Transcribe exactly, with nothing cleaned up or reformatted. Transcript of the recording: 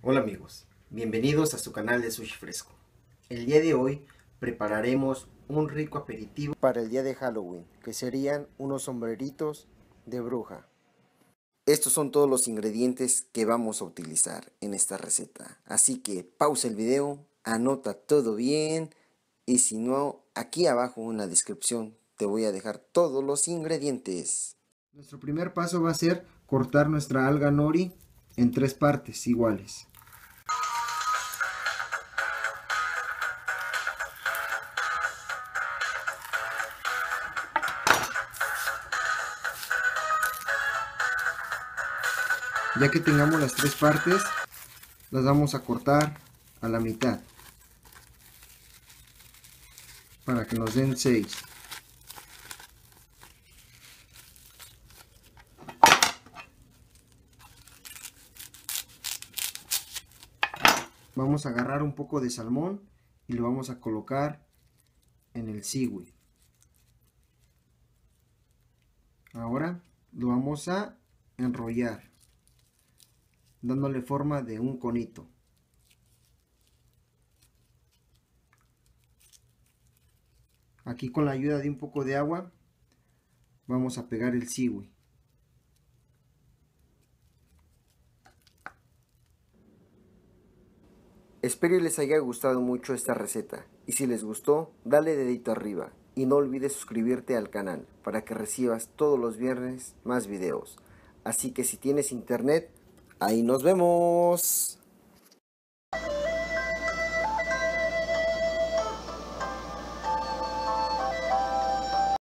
Hola amigos, bienvenidos a su canal de Sushi Fresco. El día de hoy prepararemos un rico aperitivo para el día de Halloween, que serían unos sombreritos de bruja. Estos son todos los ingredientes que vamos a utilizar en esta receta. Así que pausa el video, anota todo bien y si no, aquí abajo en la descripción te voy a dejar todos los ingredientes. Nuestro primer paso va a ser cortar nuestra alga nori en tres partes iguales. Ya que tengamos las tres partes, las vamos a cortar a la mitad para que nos den seis. Vamos a agarrar un poco de salmón y lo vamos a colocar en el seaweed. Ahora lo vamos a enrollar, dándole forma de un conito. Aquí con la ayuda de un poco de agua vamos a pegar el seaweed. Espero les haya gustado mucho esta receta y si les gustó, dale dedito arriba y no olvides suscribirte al canal para que recibas todos los viernes más videos. Así que si tienes internet, ahí nos vemos.